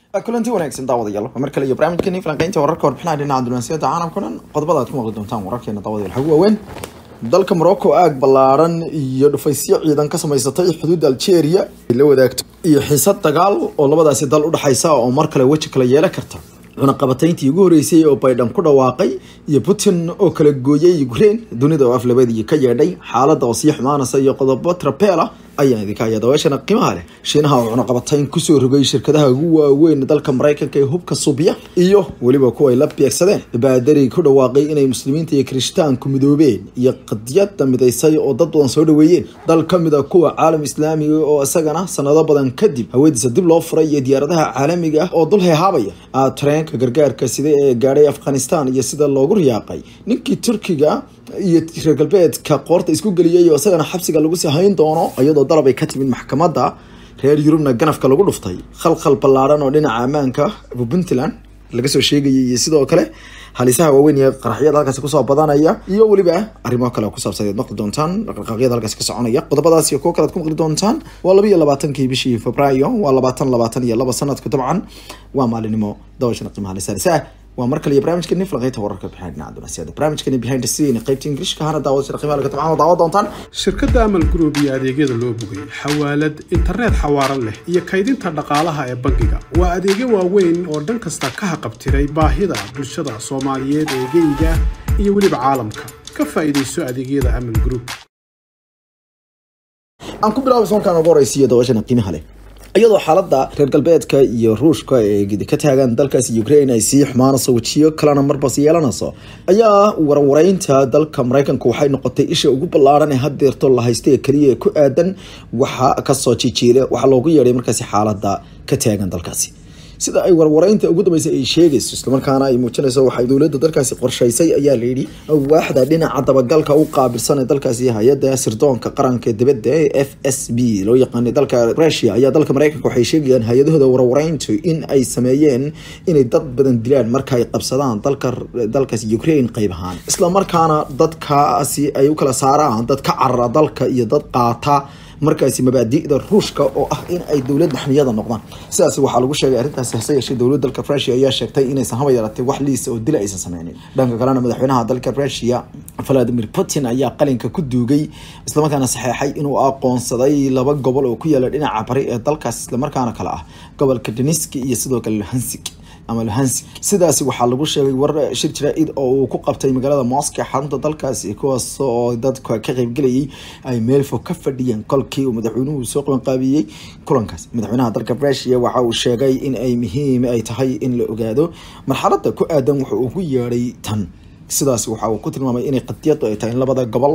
kulanti wanaagsan daawadayaal markale iyo barnaamijkeeni falanqaynta wararka warbixinaha dhinaca dunaasiyada caalamka dhan qodobada aad ku maqli doontaan wararkeena daawadayaal xog waaweyn dalka Morocco aag ballaaran iyo dhufaysyo ciidan ka samaysatay xuduudda Algeria la wadaagto iyo xiisad dagaal oo labadaasi dal u dhaxaysa oo mar kale waji kala yeelan karta cunaqabatayntii ugu horeysay oo Biden ku dhawaaqay iyo Putin oo kala gooyay Ukraine dunida oo aflabadii ka yeedhay xaaladda oo sii xumaanaysa iyo qodobo trapela ayaa idinka ayada weeshana qiimaha leh shiinaha oo cunaqabatayn ku soo rogay shirkadaha ugu waaweyn dalka Mareykanka ee hubka Suubiya iyo waliba kuwa ay la beegsadeen baadari ku dhawaaqay inay muslimiinta iyo Kirishtaanku midoobeen iyo qadiyada midaysay oo dad badan soo dhaweeyeen dal kamid ah kuwa caalam islaami oo isagana sanado badan kadib hawadiisa dib loo furay iyo diyaaradaha caalamiga ah oo dul heehaabaya tareenka gargaarka sida ee gaaray Afghanistan iyo sida loogu riyaaqay ninkii Turkiga iyo reer galbeedka qoorta isku galiyay oo isagana xabsiga lagu sii hayn doono iyadoo dalab ay ka timid maxkamadda reer Yurubna ganafka lagu dhuftay khalkhal ballaaran oo dhinaca ammaanka Puntland laga soo sheegayay iyo sidoo kale halisaha waaweyn ee qaraxyada halkaas ku soo badanaya iyo waliba arrimo kale ku saabsan maqli doontaan qaraxyada halkaas ka soconaya qodobadaas iyo kuwa kale ku maqli doontaan waa 22 bishii Febraayo waa 2022 sanadku dabcan waa maalinimo dawashana qiimaha lisaanisa waa markale barnaamijkeeni falanqaynta wararka bixinaadna dunaasiyada barnaamijkeeni behind the scene qaybta Ingiriiska hana daawashada qiimaha laga tabcan daawa doontaan shirkadda Amal Group iyo adeegyada loo bogay xawaalad internet xawaaran leh iyo kaydinta dhaqaalaha ee bangiga waa adeegyo waaweyn oo dhan kasta ka haqabtiray baahida bulshada Soomaaliyeed ee geyga iyo waliba caalamka ka faa'iideyso adeegyada Amal Group aan ku bilaabo soonkan ugu horeysiyo daawashada qiimaha leh iyadoo xaaladda reer galbeedka iyo Ruushka ee ka taagan dalkaas Ukraine ay sii xumaanayso wajiyo kalena marba sii yeelanayso ayaa warwareynta dalka Mareykanka waxay noqotay isha ugu ballaaran ee hadeerto la haystay kaliya ku aadan waxa ka soo jijiile waxa loogu yeeray markaas xaaladda ka taagan dalkaasi sida ay warwareynta ugu dambeysay ay sheegayso isla markaana ay muujinayso waxa dawladda dalkaasi qorshaysay ayaa la yiri waaxda dhinaca dabagalka u qaabilsan dalkaasi hay'adda sirdoonka qaranka dibadda FSB loo yaqaan dalka Russia ayaa dalka Mareykanka waxay sheegayaan hay'adahooda warwareyntu in ay sameeyeen inay dad badan dilaan marka ay qabsadaan dalkaasi Ukraine qayb ahaan isla markaana dadkaasi ay u kala saaraan dad ka carara dalka iyo dad qaata markaasi mabaadi'da Ruushka oo ah in ay dawlad maxniyada noqdaan sidaas waxa lagu sheegay arintaas hase dawladda dalka Russia ayaa sheegtay inay haba yaratay wax liis oo dil aysan sameeynin dhanka kalena madaxweynaha dalka Russia Vladimir Putin ayaa qalinka ku duugay isla markaana saxeexay inuu aqoonsaday laba gobol oo ku yaala dhinaca bari ee dalkaas isla markaana kala ah gobolka Donetsk iyo sidoo kale Luhansk ama Luhansk sidaas waxa lagu sheegay war shir jiraa'id oo uu ku qabtay magaalada Moscow xarunta dalkaasi kuwaas oo dadka ka qayb galayay ay meel fog ka fadhiyeen kolkii uu madaxweynuhu soo qabanqaabiyay kulankaas madaxweynaha dalka Russia waxa uu sheegay in ay muhiim ay tahay in la ogaado marxaladda ku aadan waxa uu ku yeeray tan sidaas waxa uu ku tilmaamay inay qadiyadu ay tahay labada gobol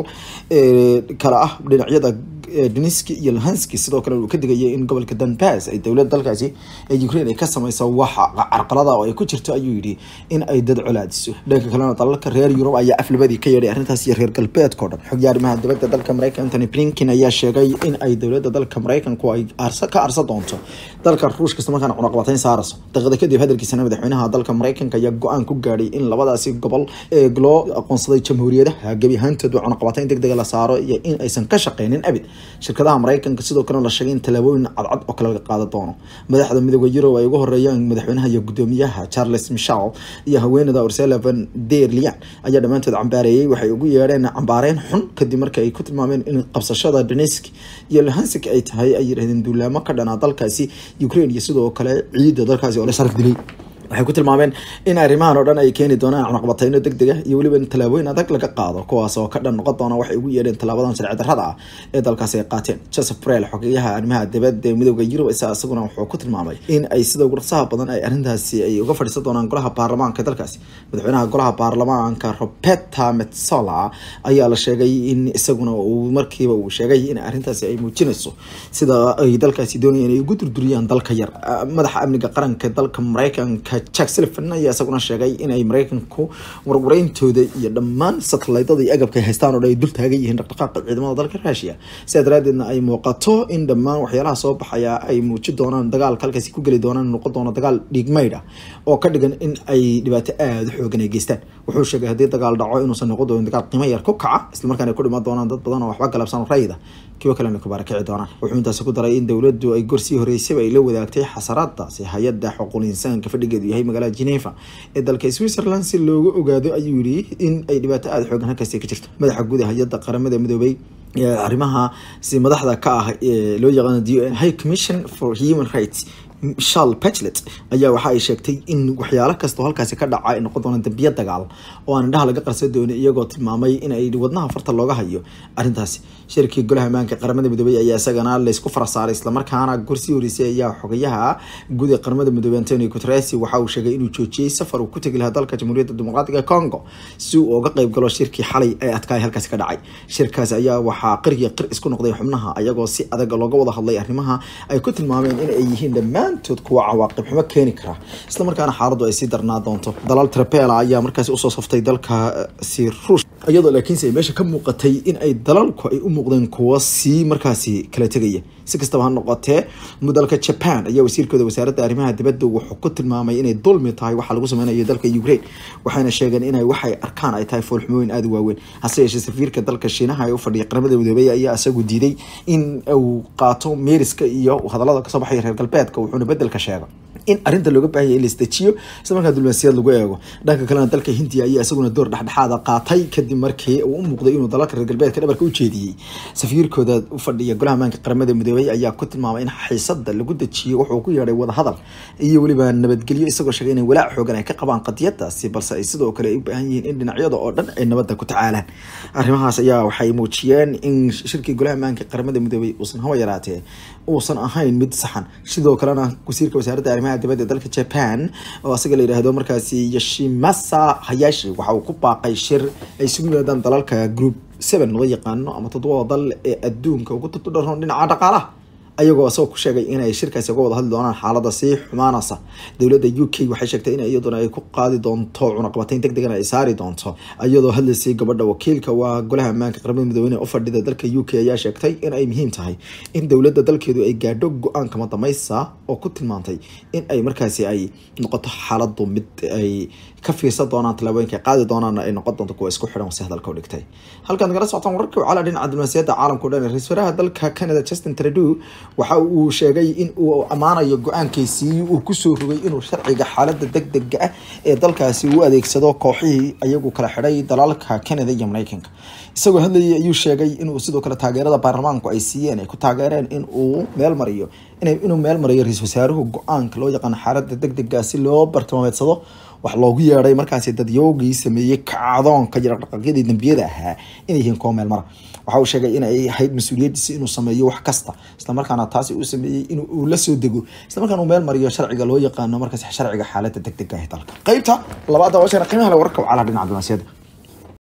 kala ah dhinacyada Donetsk iyo Luhansk sidoo kale uu ka digayay in gobolka Donbass ay dawladda dalkaasi ee Ukraine ay ka samayso waxa carqalada oo ay ku jirto ayuu yiri in ay dad culaadiso dhanka kalena dalalka reer Yurub ayaa aflabadii ka yeedhay arrintaas iyo reer galbeedka dhan xogyaarimaha dibadda dalka Mareykanka Anthony Blinken ayaa sheegay in ay dawladda dalka Mareykanku ay arsa doonto dalka Ruushka isla markaana cunaqabatayn saarayso daqiiqada kadib hadalkiisa madaxweynaha dalka Mareykanka ayaa go'aan ku gaaray in labadaasi gobol ee loo aqoonsaday jamhuuriyadaha gabi ahaantood cunaqabatayn degdeg la saaro iyo in aysan ka shaqeynin abid shirkadaha Mareykanka sidoo kale la sheegay in talaabooyin cadcad oo kala qaado doono madaxda midowga Yurub ay ugu horeeyaan madaxweynaha iyo gudoomiyaha Charles Michel iyo haweeneyda Ursula von der Leyen ayaa dhamaantood cambaareeyay waxay ugu yeereen cambaareen xun kadib markii ay ku tilmaameen in qabsashada Donetsk iyo Luhansk ay tahay ay yiraahdeen duulaamo ka dhan ah dalkaasi Ukraine iyo sidoo kale ciidda dalkaasi oo la sharaf dilay waxay ku tilmaameen in arrimahan oo dhan ay keeni doonaan cunaqabatayno degdeg ah iyo waliba talaabooyin adag laga qaado kuwaas oo ka dhan noqon doona waxay ugu yeedheen talaabadan sharci darrada ah ee dalkaas ay qaateen Joseph Borrell xogayaha arrimaha dibadda ee midowga Yurub isaguna wuxuu ku tilmaamay in ay sida ugu rasaha badan ay arrintaasi ay uga fadhiisan doonaan golaha baarlamaanka dalkaasi madaxweynaha golaha baarlamaanka Roberta Metsola ayaa la sheegay in isaguna uu markiiba uu sheegay in arrintaasi ay muujinayso sida ay dalkaasi doonayeen inay ugu durduriyaan dalka yar madaxa amniga qaranka dalka Mareykanka Jack Sullivan ayaa isaguna sheegay in ay Mareykanku warwareyntooda iyo dhammaan satellite-da iyo agabka ay haystaan oo ay dul taagan yihiin dhaqdhaqaaqa ciidamada dalka Russia sidaa daraadeedna ay muuqato in dhammaan waxyaalaha soo baxaya ay muujin doonaan dagaal halkaasi ku gali doonaan noqon doona dagaal dhigmayd ah oo ka dhigan in ay dhibaato aad u xooggan ay geystaan wuxuu sheegay haddii dagaal dhaco inuusan noqon doonin dagaal qiimo yar ku kaca isla markaana ay ku dhiman doonaan dad badan oo waxba galabsan rayida kiwa kalena ku baarakici doonaan. Wuxuu intaas ku daray in dowladdu ay gorsii horeysay ay la wadaagtay xasaradaasi hay'adda xuquuqul insaanka fadhigeedu yahay magaalada Geneva ee dalka Switzerland si loogu ogaado ayuu yiri in ay dhibaato aad xooggan halkaas ka jirto. Madaxa guud ee hay'adda qaramada midoobay arrimaha si madaxda ka ah ee loo yaqaan UN High Commission for Human Rights Michelle Bachelet ayaa waxa ay sheegtay in waxyaalo kasta oo halkaasi ka dhacay noqon doona dambiyo dagaal oo aan indhaha laga qarsan doonin, iyagoo tilmaamay in ay wadnaha farta looga hayo arrintaasi. shirkii golaha ammaanka qaramada midoobay ayaa isagana la isku farasaaray, isla markaana gorsii horeysay ayaa xogayaha guud ee qaramada midoobay Antonio Guterres waxa uu sheegay inuu joojiyay safar uu ku tagi lahaa dalka Jamhuuriyadda Dimuqraadiga Congo si uu uga qayb galo shirkii xalay ee adkaay halkaasi ka dhacay. shirkaas ayaa waxaa qir isku noqday xubnaha ayagoo si adag looga wada hadlay arrimaha ay ku tilmaameen in ay yihiin dhammaantood kuwa cawaaqib xumo keeni kara, isla markaana xaaladdu ay sii darnaa doonto. dalal Trapela ayaa markaasi usoo saftay dalka Ruush, iyadoo laakiinse meesha ka muuqatay in ay dalalku ay u muuqdeen kuwa si markaasi kala tegaya. si kastaba ha noqotee dalka Japan ayaa wasiirkooda wasaaradda arrimaha dibadda wuxuu ku tilmaamay inay dulmi tahay waxa lagu sameynayo dalka Ukraine, waxayna sheegeen inay waxay arkaan ay tahay foolxumooyin aad u waaweyn. hase yeeshee safiirka dalka Shiinaha ee u fadhiya qaramada midoobay ayaa isagu diiday in uu qaato meeriska iyo hadallada ka soo baxay reer galbeedka, wuxuuna bedelka sheegay in arrinta looga baahan yahay in la istajiyo isla markaa diblomaasiyad lagu eego. dhanka kalena dalka Hindiya ayaa isaguna door dhexdhexaad qaatay kadib markii uu u muuqday inuu dalalka reer galbeedka dhabarka u jeediyay. safiirkooda u fadhiya golaha ammaanka qaramada midoobay ayaa ku tilmaamay in xiisadda lagu dajiyo wuxuu ku yeedhay wada hadal iyo weliba nabadgelyo, isagoo sheegay in walaac xoogan ay ka qabaan qadiyadaasi, balse ay sidoo kale u baahan yihiin in dhinacyada oo dhan ay nabadda ku tacaalaan. arrimahaas ayaa waxay muujiyeen in shirkii golaha ammaanka qaramada midoobay uusan hawa yaraatee uusan ahayn mid saxan. sidoo kalena wasiirka wasaaradda arrimaha dibadda dalka Japan oo asaga la yiraahdo markaasi Yoshimasa Hayashi waxa uu ku baaqay shir ay isugu yimaadaan dalalka Group 7 loo yaqaano ama 7 dal ee adduunka ugu tudhoon dhinaca dhaqaalaha, ayagoo asoo ku sheegay in ay shirkaasi uga wada hadli doonaan xaaladda sii xumaanaysa. dowladda UK waxay sheegtay in iyaduna ay ku qaadi doonto cunaqabatayn degdeg ah ay saari doonto, iyadoo hadlaysay gabadha wakiilka waa golaha ammaanka qaramada midoobay oo fadhida dalka UK ayaa sheegtay in ay muhiim tahay in dowladda dalkeedu ay gaadho go'aan kama dambaysa oo ku tilmaantay in ay markaasi ay noqoto xaaladdu mid ay ka fiirsan doonaan talaabooyinka qaadi doonaan ay noqon doonto kuwa isku xidhan si hadalka u dhigtay. halkan nagala socotaan wararka cala dhinaca diblomaasiyadda caalamka oo dhan. ra'iisul wasaaraha dalka Canada Justin Trudeau waxa uu sheegay in uu amaanayo go'aankiisii uu ku soo rogay inuu sharciga xaaladda degdegga ah ee dalkaasi u adeegsado kooxihii ayagu kala xidhay dalalka Canada iyo Mareykanka. isagoo hadlayay ayuu sheegay inuu sidoo kale taageerada baarlamaanku ay siiyeen ay ku taageereen inuu meel mariyo ra'iisul wasaaruhu go'aanka loo yaqaan xaaladda degdegga si loo bartilmaameedsado wax loogu yeedhay markaasi dadyoogii sameeyey kacdoonka dhaqdhaqaaqyadii dambiyada ahaa inay yihiin kuwa meel mara. waxa uu sheegay in ay ahayd mas'uuliyadiisa inuu sameeyo wax kasta, isla markaana taasi uu sameeyey inuu la soo dego, isla markaana uu meel mariyo sharciga loo yaqaano markaasi sharciga xaaladda degdegga ah ee dalka. qaybta labaad waa qiimaha wararka cala dhinaca diblomaasiyadda.